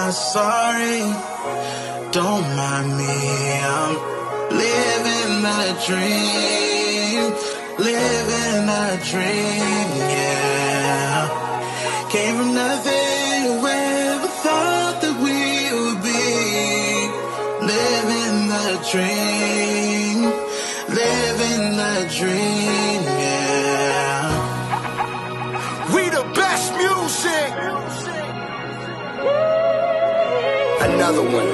not sorry, don't mind me. I'm living a dream, living a dream, yeah. Came from nothing, whoever thought that we would be. Living the dream, living the dream, yeah. We the best music. Another one.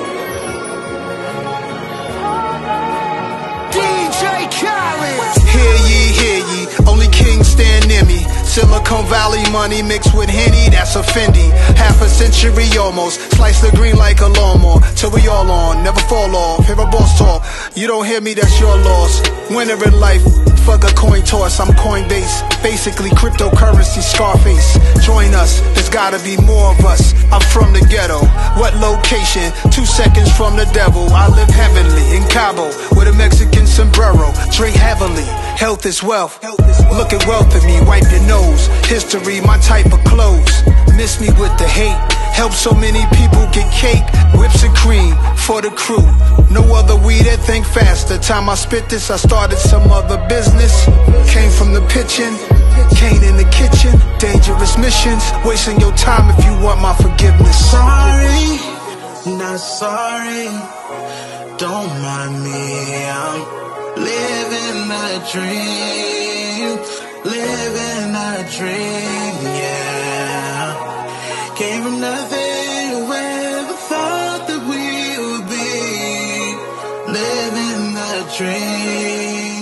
DJ Khaled. Hear ye, only kings stand near me. Silicon Valley money mixed with Henny, that's a Fendi. Half a century almost, slice the green like a lawnmower. Till we all on, never fall off, hear a boss talk. You don't hear me, that's your loss. Winner in life, fuck a coin toss, I'm Coinbase. Basically cryptocurrency, Scarface. Join us, there's gotta be more of us. I'm from the ghetto, what location? 2 seconds from the devil. I live heavenly in Cabo, with a Mexican sombrero. Drink heavily, health is wealth. Look at wealth in me, wipe your nose. History, my type of clothes. Miss me with the hate. Help so many people get cake. Whips and cream for the crew. No other weed that think fast. The time I spit this, I started some other business. Came from the pitching, Kane in the kitchen. Dangerous missions, wasting your time if you want my forgiveness. Sorry, not sorry, don't mind me. I'm living a dream, living a dream, yeah. Came from nothing, whoever thought that we would be. Living the dream.